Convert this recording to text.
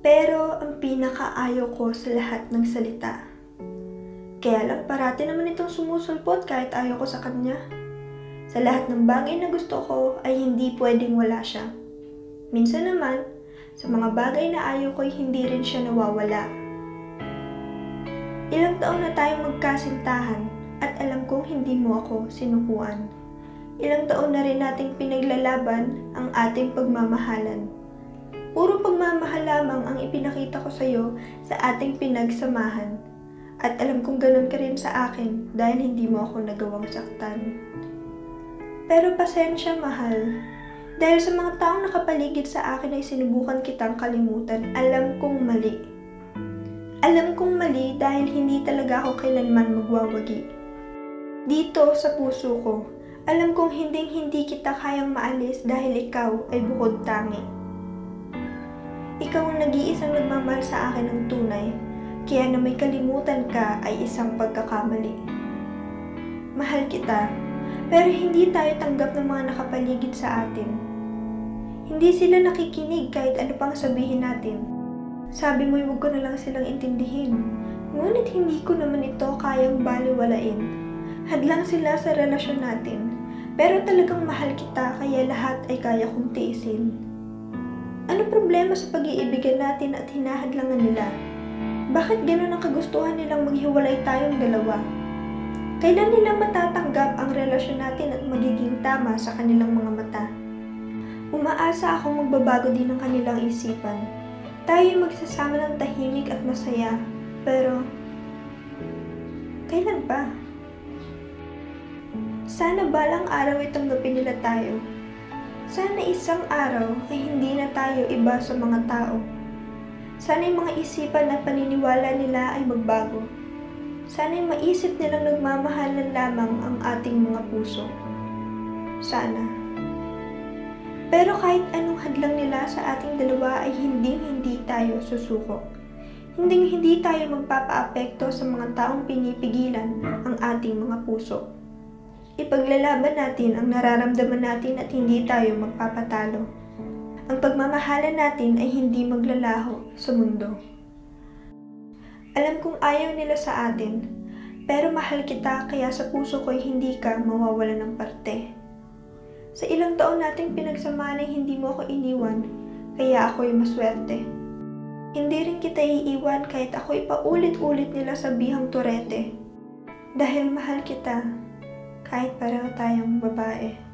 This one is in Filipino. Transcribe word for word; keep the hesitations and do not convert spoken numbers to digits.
Pero ang pinakaayaw ko sa lahat ng salita. Kaya lang parati naman itong sumusulpot kahit ayaw ko sa kanya. Sa lahat ng bagay na gusto ko ay hindi pwedeng wala siya. Minsan naman, sa mga bagay na ayaw ko ay hindi rin siya nawawala. Ilang taon na tayong magkasintahan at alam kong hindi mo ako sinukuan. Ilang taon na rin nating pinaglalaban ang ating pagmamahalan. Puro pagmamahal lamang ang ipinakita ko sa iyo sa ating pinagsamahan. At alam kong ganun ka rin sa akin dahil hindi mo ako nagawang saktan. Pero pasensya, mahal. Dahil sa mga taong nakapaligid sa akin ay sinubukan kitang kalimutan, alam kong mali. Alam kong mali dahil hindi talaga ako kailanman magwawagi. Dito sa puso ko, alam kong hinding-hindi kita kayang maalis dahil ikaw ay bukod tangi. Ikaw ang nag-iisang nagmamahal sa akin ng tunay, kaya na may kalimutan ka ay isang pagkakamali. Mahal kita, pero hindi tayo tanggap ng mga nakapaligid sa atin. Hindi sila nakikinig kahit ano pang sabihin natin. Sabi mo huwag ko na lang silang intindihin, ngunit hindi ko naman ito kayang baliwalain. Hadlang sila sa relasyon natin, pero talagang mahal kita kaya lahat ay kaya kong tiisin. Ano problema sa pag-iibigan natin at hinahadlangan nila? Bakit gano'n ang kagustuhan nilang maghiwalay tayong dalawa? Kailan nila matatanggap ang relasyon natin at magiging tama sa kanilang mga mata? Umaasa akong magbabago din ang kanilang isipan. Tayo magsasama ng tahimik at masaya, pero kailan pa? Sana balang araw ay tanggapin nila tayo. Sana isang araw ay hindi na tayo iba sa mga tao. Sana yung mga isipan at paniniwala nila ay magbago. Sana yung maisip nilang nagmamahalan lamang ang ating mga puso. Sana. Pero kahit anong hadlang nila sa ating dalawa ay hinding-hindi tayo susuko. Hinding-hindi tayo magpapaapekto sa mga taong pinipigilan ang ating mga puso. Ipaglalaban natin ang nararamdaman natin at hindi tayo magpapatalo. Ang pagmamahalan natin ay hindi maglalaho sa mundo. Alam kong ayaw nila sa atin, pero mahal kita kaya sa puso ko'y hindi ka mawawala ng parte. Sa ilang taon nating pinagsamahan ay hindi mo ako iniwan, kaya ako'y maswerte. Hindi rin kita iiwan kahit ako'y paulit-ulit nila sabihang turete. Dahil mahal kita, kahit pareho tayong babae.